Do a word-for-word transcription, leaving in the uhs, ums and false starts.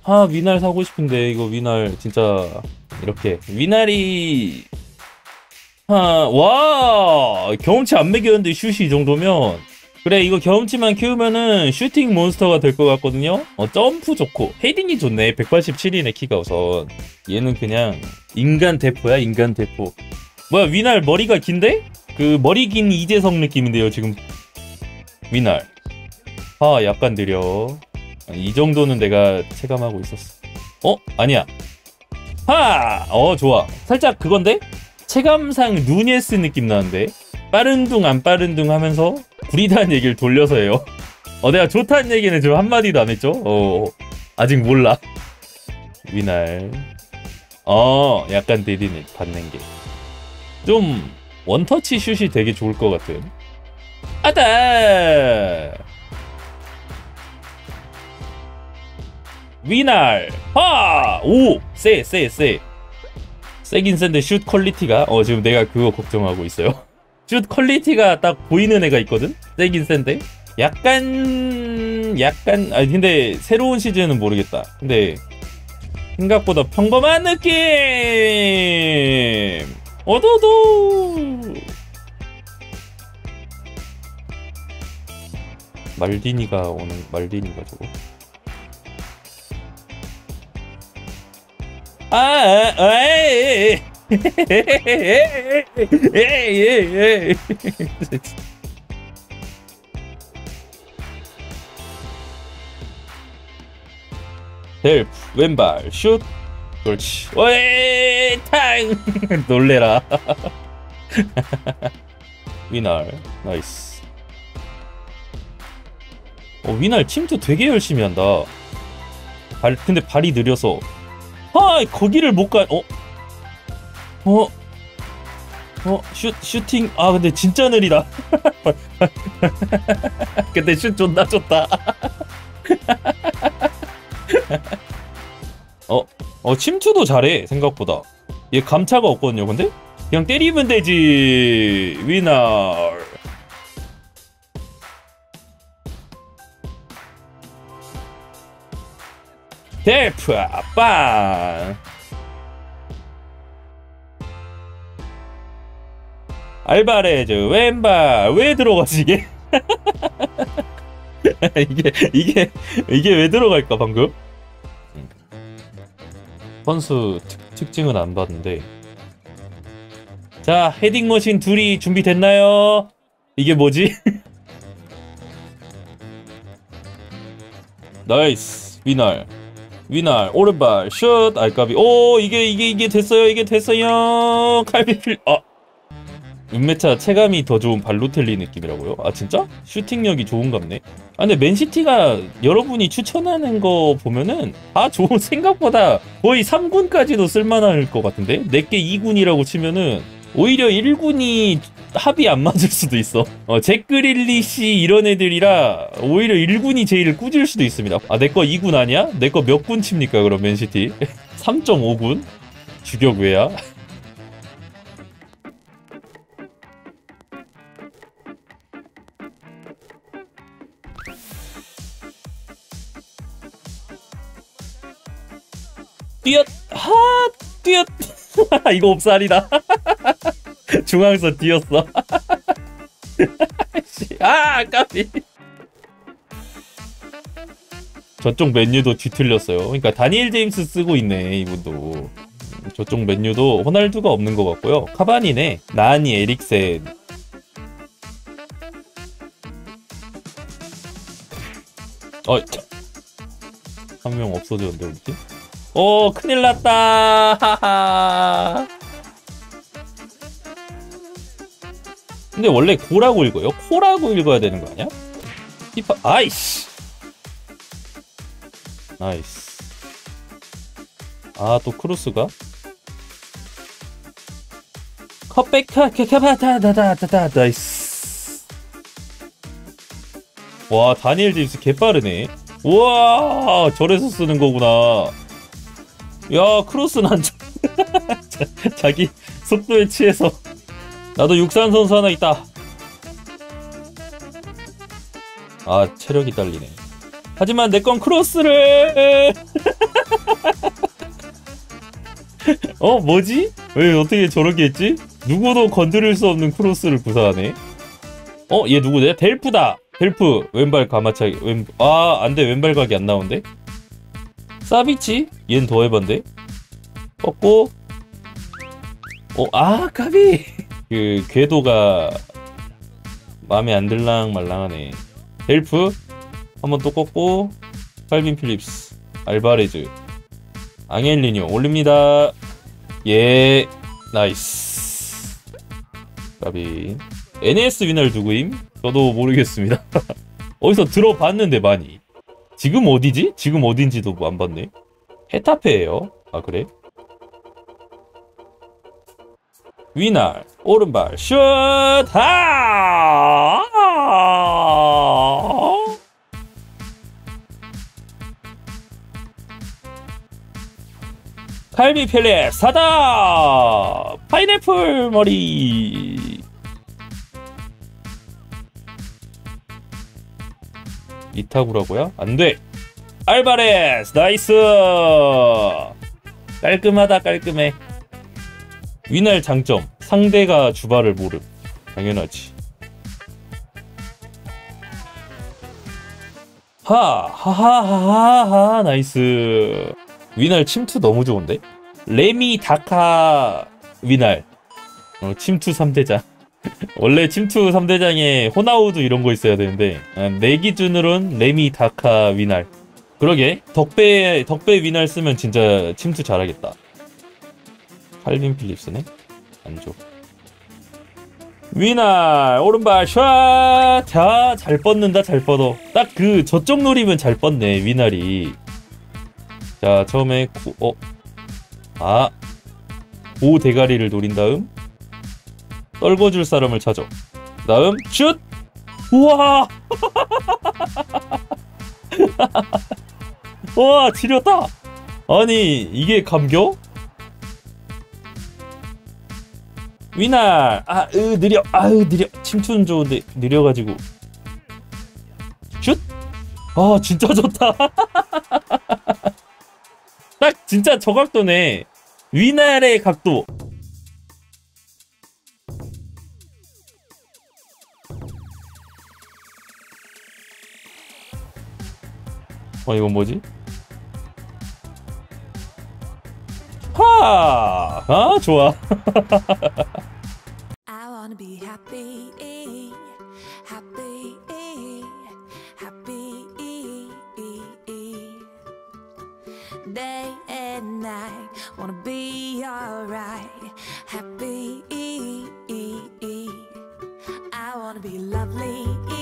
아, 위날 사고 싶은데 이거 위날 진짜 이렇게 위날이 아, 와 경험치 안 매겼는데 슛이 이 정도면 그래 이거 경험치만 키우면은 슈팅 몬스터가 될 것 같거든요. 어, 점프 좋고 헤딩이 좋네. 백팔십칠이네 키가 우선. 얘는 그냥 인간 대포야 인간 대포. 뭐야 위날 머리가 긴데? 그 머리 긴 이재성 느낌인데요 지금. 위날 아 약간 느려. 이 정도는 내가 체감하고 있었어. 어? 아니야. 하! 어 좋아. 살짝 그건데? 체감상 누니에스 느낌 나는데? 빠른 둥 안 빠른 둥 하면서 구리다는 얘기를 돌려서 해요. 어 내가 좋다는 얘기는 지금 한마디도 안 했죠? 어 아직 몰라. 위날 어 약간 느리네 받는 게. 좀 원터치 슛이 되게 좋을 것 같은. 아다! 위날 하! 오! 세! 세! 세! 세긴 센데 슛 퀄리티가 어 지금 내가 그거 걱정하고 있어요. 슛 퀄리티가 딱 보이는 애가 있거든? 세긴 센데 약간 약간 아니 근데 새로운 시즌은 모르겠다. 근데 생각보다 평범한 느낌! 어도도! 말디니가 오는 말디니가 저거 아, 에이, 에이, 헬프, 왼발, 슛, 그렇지, 오이, 탕, 놀래라. 위날, 나이스. 어, 위날 침투 되게 열심히 한다. 발, 근데 발이 느려서. 아, 거기를 못 가. 어? 어? 어? 슈, 슈팅. 아, 근데 진짜 느리다. 근데 슛 존나 좋다. 어? 어, 침투도 잘해, 생각보다. 얘 감차가 없거든요, 근데? 그냥 때리면 되지. 위너. 델프 빵. 알바레즈 왼발 왜 들어가지 이게? 이게 이게 이게 왜 들어갈까 방금? 선수 특, 특징은 안 봤는데. 자 헤딩머신 둘이 준비됐나요? 이게 뭐지? 나이스 위날 위날 오른발 슛 알까비. 오 이게 이게 이게 됐어요. 이게 됐어요. 칼비필. 아 윤매차 체감이 더 좋은 발로텔리 느낌이라고요? 아 진짜? 슈팅력이 좋은갑네. 아 근데 맨시티가 여러분이 추천하는 거 보면은 아 좋은 생각보다 거의 삼 군까지도 쓸만할 것 같은데? 내게 이 군이라고 치면은 오히려 일 군이 합이 안 맞을 수도 있어. 어, 잭그릴리시 이런 애들이라 오히려 일 군이 제일 꾸질 수도 있습니다. 아 내 거 이 군 아니야? 내 거 몇 군 칩니까 그럼 맨시티? 삼 점 오 군? 주격 외야? 뛰었! 하! 뛰었! 이거 옵살이다. 중앙선 뛰었어. 아, 까비. 저쪽 맨유도 뒤틀렸어요. 그러니까 다니엘 제임스 쓰고 있네, 이분도. 저쪽 맨유도 호날두가 없는 것 같고요. 카바니네, 나니, 에릭센. 어, 한 명 없어졌는데, 우리 팀? 오, 큰일 났다. 하하. 근데 원래 고라고 읽어요? 코라고 읽어야 되는 거 아니야? 피파 아이씨. 나이스. 아 또 크로스가? 컵백 카카바다다다다다 나이스. 와 다니엘 제임스 개빠르네. 우와 저래서 쓰는 거구나. 야 크로스는 안 쳐. 자기 속도에 취해서. 나도 육산 선수 하나 있다. 아 체력이 딸리네. 하지만 내 건 크로스를 어 뭐지? 왜 어떻게 저렇게 했지? 누구도 건드릴 수 없는 크로스를 구사하네. 어 얘 누구냐? 델프다. 델프 왼발 가마차기 왼... 아 안돼 왼발 각이 안 나오는데. 사비치 얘는 더 해반데. 꺾고 어아 까비. 그 궤도가 마음에 안 들랑 말랑하네. 델프 한번 또 꺾고 칼빈 필립스 알바레즈 앙헬리뇨 올립니다. 예 나이스. 까비. 엔에스 위날 누구임? 저도 모르겠습니다. 어디서 들어봤는데 많이. 지금 어디지? 지금 어딘지도 안 봤네. 헤타페예요. 아 그래? 위날 오른발 슛! 하! 칼비 펠레 사다! 파인애플 머리! 이타구라고요? 안돼! 알바레스! 나이스! 깔끔하다 깔끔해. 위날 장점 상대가 주발을 모름. 당연하지. 하 하하하하 나이스. 위날 침투 너무 좋은데? 레미 다카 위날 어, 침투 삼 대장. 원래 침투 삼 대장에 호나우두 이런 거 있어야 되는데 아, 내 기준으론 레미 다카 위날. 그러게 덕배 덕배 위날 쓰면 진짜 침투 잘하겠다. 칼빈 필립스네? 안줘. 위날 오른발 샷! 자, 잘 뻗는다 잘 뻗어. 딱 그 저쪽 노리면 잘 뻗네 위날이. 자 처음에 고, 어? 아, 고 대가리를 노린 다음 떨궈줄 사람을 찾아. 다음 슛! 우와! 와 지렸다. 아니 이게 감겨? 위날 아으 느려 아으 느려. 침투는 좋은데 느려가지고 슛! 아 진짜 좋다. 딱 진짜 저 각도네. 위날의 각도. 어 이건 뭐지? 하! 아 좋아. I wanna be happy, happy, happy. Day and night, wanna be alright, happy. I wanna be lovely.